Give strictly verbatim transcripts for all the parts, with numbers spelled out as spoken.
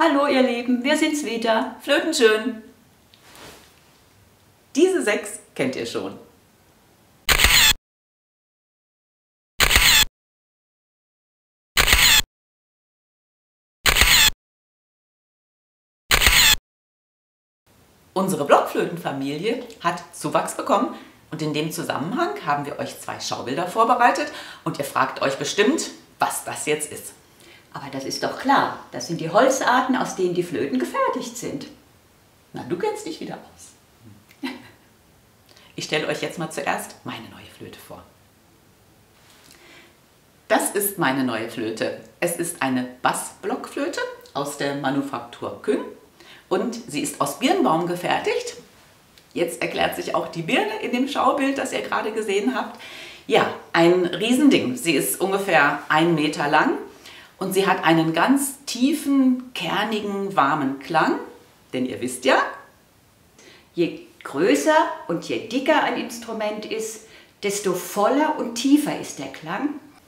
Hallo ihr Lieben, wir sind's wieder. Flötenschön. Diese sechs kennt ihr schon. Unsere Blockflötenfamilie hat Zuwachs bekommen und in dem Zusammenhang haben wir euch zwei Schaubilder vorbereitet und ihr fragt euch bestimmt, was das jetzt ist. Aber das ist doch klar, das sind die Holzarten, aus denen die Flöten gefertigt sind. Na, du kennst dich wieder aus. Ich stelle euch jetzt mal zuerst meine neue Flöte vor. Das ist meine neue Flöte. Es ist eine Bassblockflöte aus der Manufaktur Küng und sie ist aus Birnbaum gefertigt. Jetzt erklärt sich auch die Birne in dem Schaubild, das ihr gerade gesehen habt. Ja, ein Riesending. Sie ist ungefähr einen Meter lang und sie hat einen ganz tiefen, kernigen, warmen Klang. Denn ihr wisst ja, je größer und je dicker ein Instrument ist, desto voller und tiefer ist der Klang.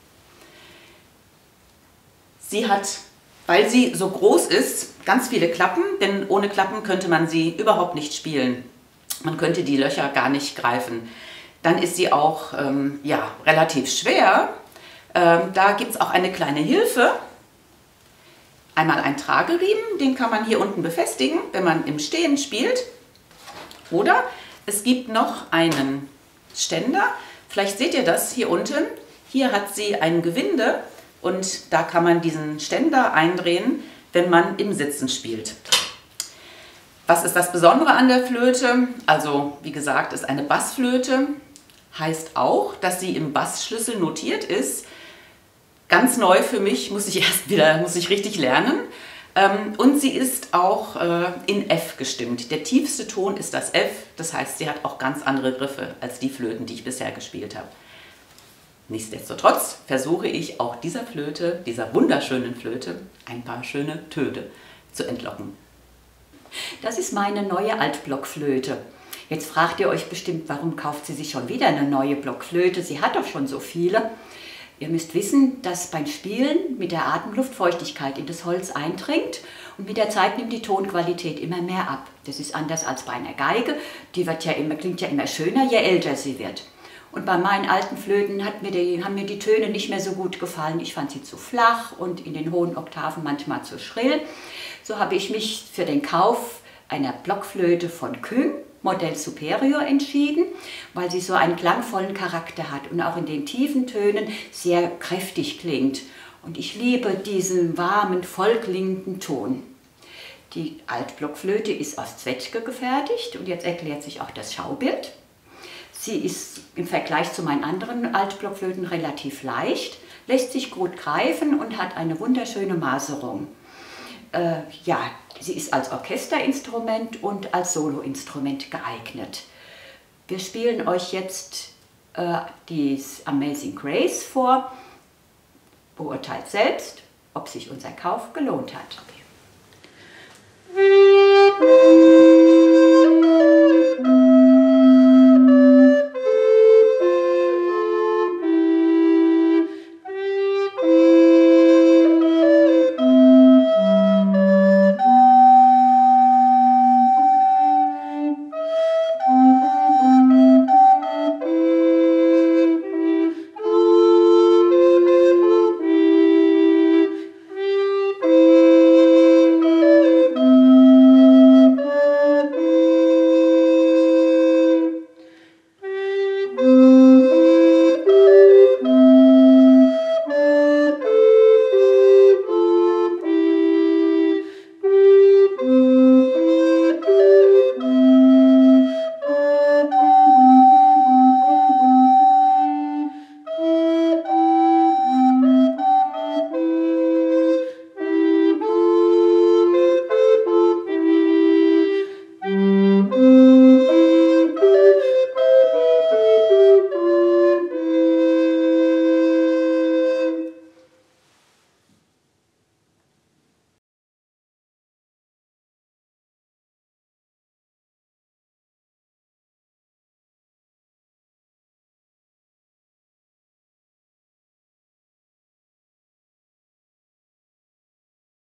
Sie hat, weil sie so groß ist, ganz viele Klappen, denn ohne Klappen könnte man sie überhaupt nicht spielen. Man könnte die Löcher gar nicht greifen. Dann ist sie auch ähm, ja, relativ schwer. Ähm, da gibt es auch eine kleine Hilfe. Einmal ein Trageriemen, den kann man hier unten befestigen, wenn man im Stehen spielt. Oder es gibt noch einen Ständer. Vielleicht seht ihr das hier unten. Hier hat sie ein Gewinde und da kann man diesen Ständer eindrehen, wenn man im Sitzen spielt. Was ist das Besondere an der Flöte? Also, wie gesagt, ist eine Bassflöte. Heißt auch, dass sie im Bassschlüssel notiert ist. Ganz neu für mich, muss ich erst wieder, muss ich richtig lernen. Und sie ist auch in F gestimmt. Der tiefste Ton ist das F, das heißt, sie hat auch ganz andere Griffe als die Flöten, die ich bisher gespielt habe. Nichtsdestotrotz versuche ich auch dieser Flöte, dieser wunderschönen Flöte, ein paar schöne Töne zu entlocken. Das ist meine neue Altblockflöte. Jetzt fragt ihr euch bestimmt, warum kauft sie sich schon wieder eine neue Blockflöte? Sie hat doch schon so viele. Ihr müsst wissen, dass beim Spielen mit der Atemluft Feuchtigkeit in das Holz eindringt und mit der Zeit nimmt die Tonqualität immer mehr ab. Das ist anders als bei einer Geige, die wird ja immer, klingt ja immer schöner, je älter sie wird. Und bei meinen alten Flöten hat mir die, haben mir die Töne nicht mehr so gut gefallen. Ich fand sie zu flach und in den hohen Oktaven manchmal zu schrill. So habe ich mich für den Kauf einer Blockflöte von Küng, Modell Superior, entschieden, weil sie so einen klangvollen Charakter hat und auch in den tiefen Tönen sehr kräftig klingt. Und ich liebe diesen warmen, vollklingenden Ton. Die Altblockflöte ist aus Zwetschge gefertigt und jetzt erklärt sich auch das Schaubild. Sie ist im Vergleich zu meinen anderen Altblockflöten relativ leicht, lässt sich gut greifen und hat eine wunderschöne Maserung. Äh, ja, sie ist als Orchesterinstrument und als Soloinstrument geeignet. Wir spielen euch jetzt äh, die Amazing Grace vor. Beurteilt selbst, ob sich unser Kauf gelohnt hat.